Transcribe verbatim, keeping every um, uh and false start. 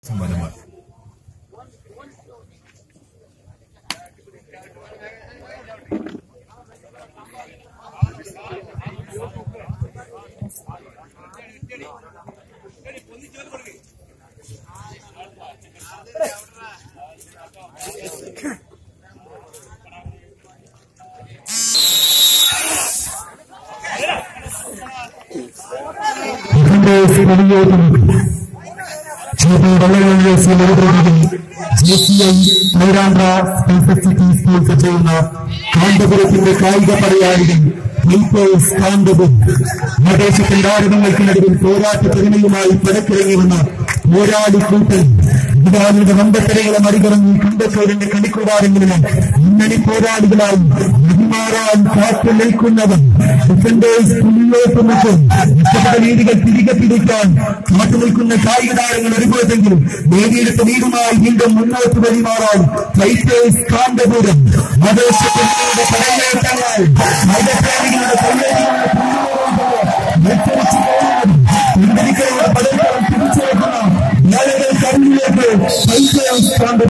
സമ്മാനമാണ്. ചെയ്യുന്ന കാന്തപുരത്തിന്റെ കായിക പടയാളികൾ കാന്തപുരം പ്രദേശത്തിന്റെ ആരവങ്ങൾക്ക് നടുവിൽ പോരാട്ട പെരുമയുമായി പടക്കിറങ്ങി വന്ന പോരാളിക്കൂട്ടൻ ഇതാരുടെ വമ്പത്തരകളെ മറികടന്ന് കണ്ടത്തോടിന്റെ കളിക്കൂടാരങ്ങളിലും മുന്നണി പോരാളികളായി അഭിമാറാൻ കാത്തു നിൽക്കുന്നവൻ ഡിഫൻഡേഴ്സ് മുന്നോട്ടുമുട്ടും ഇഷ്ടപ്പെട്ട രീതികൾ തിരികെ പിടിക്കാൻ കാത്തു നിൽക്കുന്ന കായിക താരങ്ങൾ ഒരുപോലെങ്കിലും വേദിയെടുത്ത നീരുമായി വീണ്ടും മുന്നോട്ട് വഴിമാറാൻ ഫൈറ്റേഴ്സ് കാന്തപുരം മതേശത്തിന്റെ പടയേറ്റങ്ങൾ മതപ്രേമികളുടെ പടയേറ്റങ്ങളുടെ പടയേറ്റം തിരിച്ചുവെക്കുന്ന കണ്ണിലേക്ക്